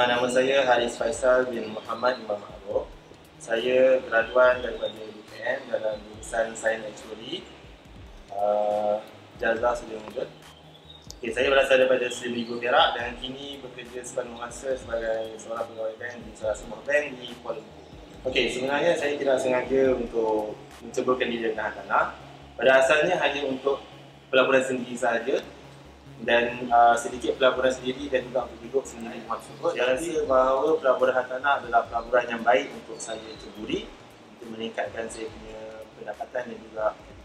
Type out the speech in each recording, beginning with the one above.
Nama saya Haris Faisal bin Muhammad Imam Ma'ruf. Saya graduan daripada UPM dalam jurusan Sains Actuary, Jazah Sudia Muda. Saya berasal daripada Seribu Perak dan kini bekerja sepenuh masa sebagai seorang pegawai bank di salah sebuah bank di Kuala Lumpur. Sebenarnya saya tidak sengaja untuk menceburkan diri dengan tanah. Pada asalnya hanya untuk pelaburan sendiri sahaja, dan sedikit pelaburan sendiri dan juga untuk hidup sendiri tersebut. Saya rasa bahawa pelaburan hartanah adalah pelaburan yang baik untuk saya ceburi untuk meningkatkan saya punya pendapatan dan juga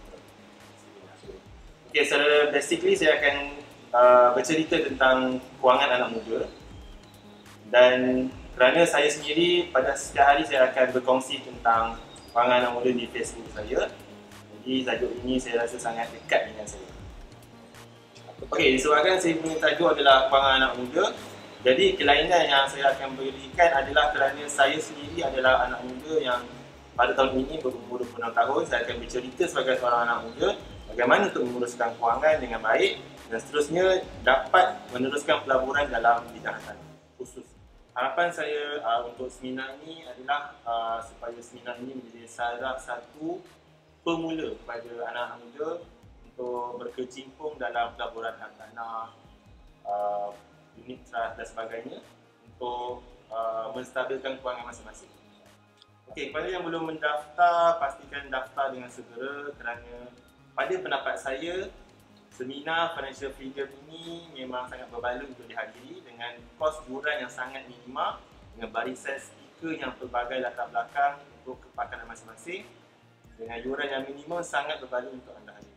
secara basically saya akan bercerita tentang kewangan anak muda, dan kerana saya sendiri pada setiap hari saya akan berkongsi tentang kewangan anak muda di Facebook saya, jadi tajuk ini saya rasa sangat dekat dengan saya. Disebabkan saya punya tajuk adalah kewangan anak muda, jadi kelainan yang saya akan berikan adalah kerana saya sendiri adalah anak muda yang pada tahun ini berumur 26 tahun. Saya akan bercerita sebagai seorang anak muda bagaimana untuk menguruskan kewangan dengan baik dan seterusnya dapat meneruskan pelaburan dalam bidang hartanah khusus. Harapan saya untuk seminar ini adalah supaya seminar ini menjadi salah satu pemula kepada anak-anak muda untuk berkecimpung dalam pelaburan hartanah, unit trust dan sebagainya untuk menstabilkan kewangan masing-masing. Kepada yang belum mendaftar, pastikan daftar dengan segera kerana pada pendapat saya, seminar Financial Freedom ini memang sangat berbaloi untuk dihadiri dengan kos yuran yang sangat minima dengan barisan speaker yang pelbagai latar belakang untuk kepakaran masing-masing dengan yuran yang minimum sangat berbaloi untuk anda hadiri.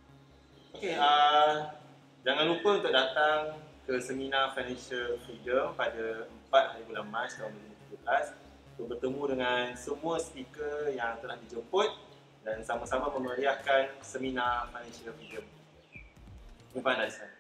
Jangan lupa untuk datang ke seminar Financial Freedom pada 4 hari bulan Mac tahun 2017 untuk bertemu dengan semua speaker yang telah dijemput dan sama-sama memeriahkan seminar Financial Freedom. Jumpa anda di sana.